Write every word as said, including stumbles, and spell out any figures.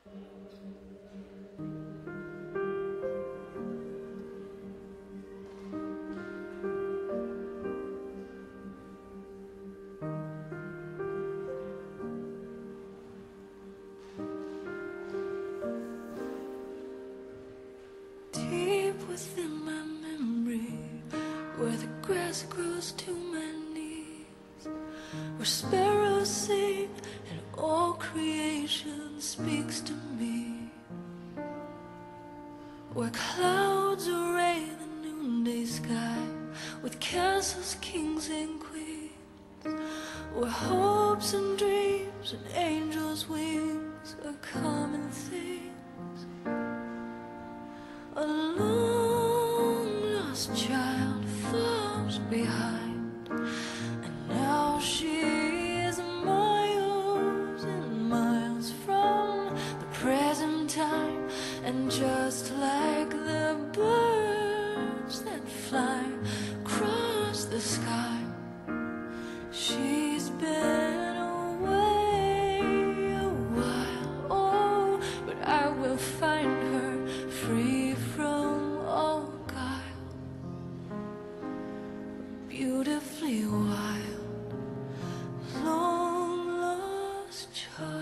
Within my memory, where the grass grows to my knees, where sparrows sing and all creation speaks to me, where clouds array the noonday sky with castles, kings and queens, where hopes and dreams and angels' wings are common things. A long lost child falls behind, and now she is miles and miles from the present time. And just like the birds that fly across the sky, she's been away a while. Oh, but I will find her free from all guile, beautifully wild, long lost child.